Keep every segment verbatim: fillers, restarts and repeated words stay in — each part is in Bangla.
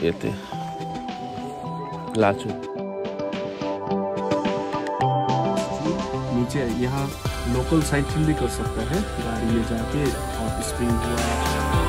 येते लाचू नीचे यहाँ लोकल साइकिल भी कर सकता है, गाड़ी ले जाके और स्प्रिंग हुआ।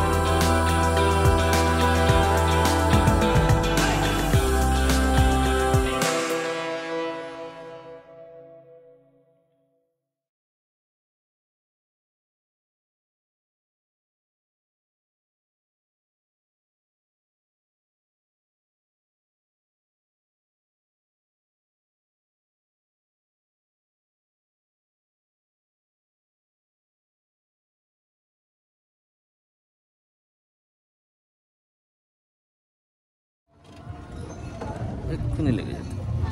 এক্ষুনি লেগে যেত।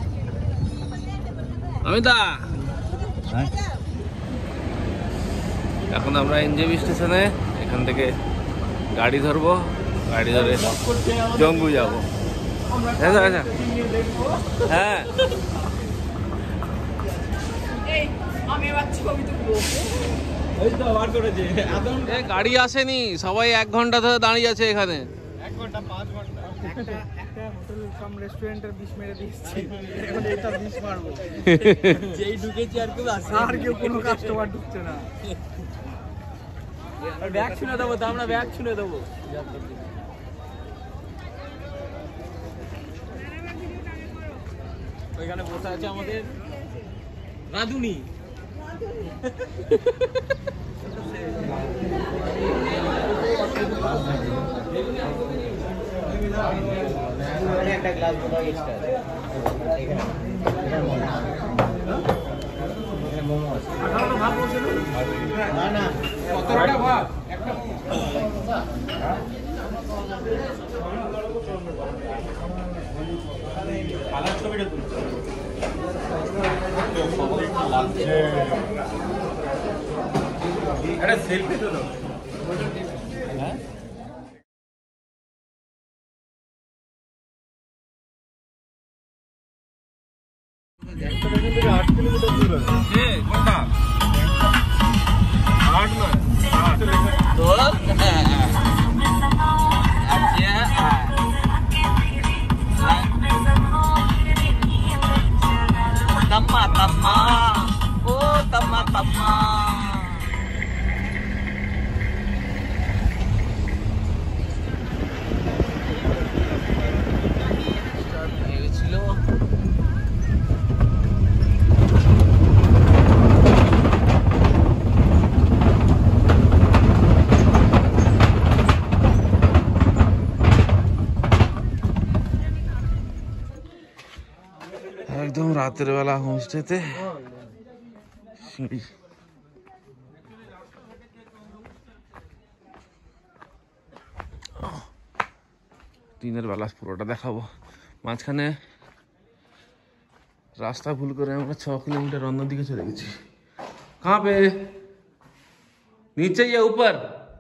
অমিতা, এখন আমরা এনজেবি স্টেশনে এখান থেকে গাড়ি ধরবো, গাড়ি ধরে জঙ্গু যাবো। হ্যাঁ গাড়ি আসেনি, সবাই এক ঘন্টা ধরে দাঁড়িয়ে আছে এখানে। এক ঘন্টা পাঁচ ঘন্টা একটা একটা হোটেল কাম রেস্টুরেন্টের বিশ মেরে দিচ্ছি, এখন এটা বিশ মারবো। যেই ঢুকেছি আর কেউ আসে, আর কেউ কোনো কাস্টমার ঢুকছে না। আর ব্যাগ শুনে দেবো তো, আমরা ব্যাগ শুনে দেবো। ওইখানে বসে আছে আমাদের রাধুনি। একটা গ্লাস দেবো এক্সট্রা। মোমো আছে না না কতটা ভাত একটা কালার ছবিটা তুলছে লাগছে। একটা সেলফি তুলো। হ্যাঁ आठ किलोमीटर दूर है। ये कोणता? आठ में दो तम्मा तम्मा ओ तम्मा तम्मा एकदम रातेर बेला होमस्टेते সিঁড়ি। দিনের বেলা পুরোটা দেখাবো। মাঝখানে রাস্তা ভুল করে আমরা ছ কিলোমিটার অন্যদিকে চলে গেছি। কাহা পে? নিচে ইয়া উপর?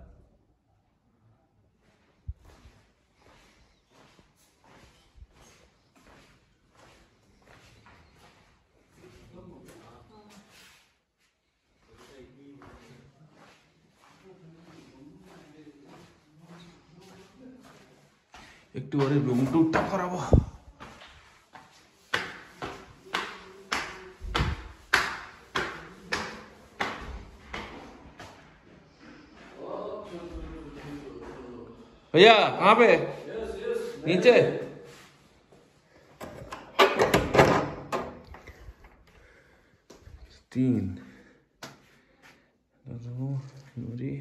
একটু পরে রুম টুরটা করাবো। भैया कहाँ पे? नीचे। तीन नूरी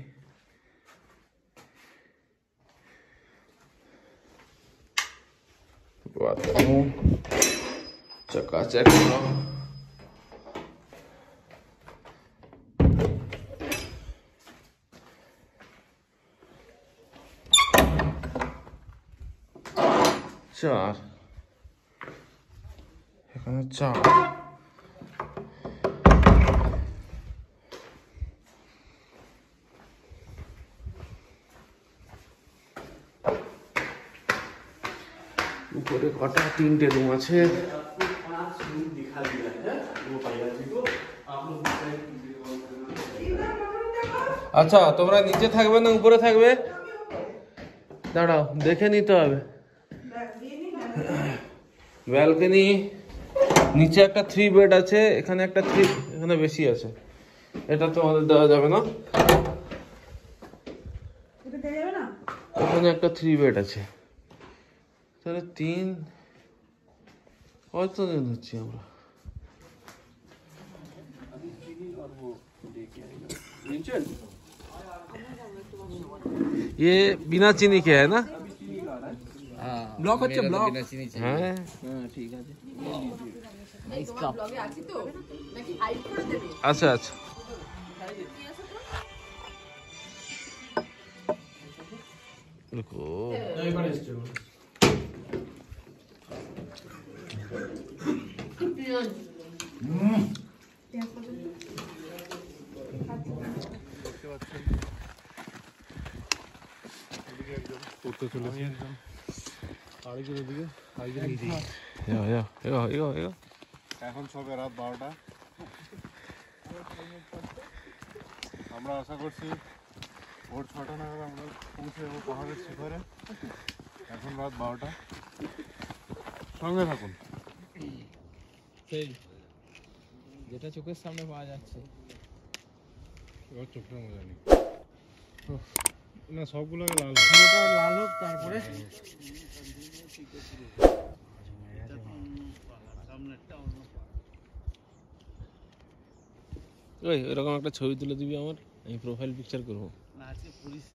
बात करूँ चकाचक चार এখানে চার উপরে কটা তিনটে রুম আছে। আচ্ছা তোমরা নিচে থাকবে না উপরে থাকবে? দাঁড়াও দেখে নিতে হবে। ব্যালকনি, নিচে একটা থ্রি বেড আছে, এখানে একটা থ্রি, এখানে বেশি আছে। এটা তো আমাদের দেওয়া যাবে না। এখানে একটা থ্রি বেড আছে, তাহলে তিন কতজন হচ্ছি আমরা? ये बिना चीनी के है ना? ব্লক হচ্ছে ব্লক। হ্যাঁ ঠিক আছে। আচ্ছা আচ্ছা। रुको এখন সবে রাত বারোটা। আমরা আশা করছি ভোর ছটা নাগাদ আমরা পৌঁছে যাবো পাহাড়ের শিখরে। এখন রাত বারোটা, সঙ্গে থাকুন। সেই যেটা চোখের সামনে পাওয়া যাচ্ছে, এবার চোখের মজা নেই না, সবগুলোকে লাল লাল হোক তারপরে ওই এরকম একটা ছবি তুলে দিবি আমার, আমি প্রোফাইল পিকচার করবো।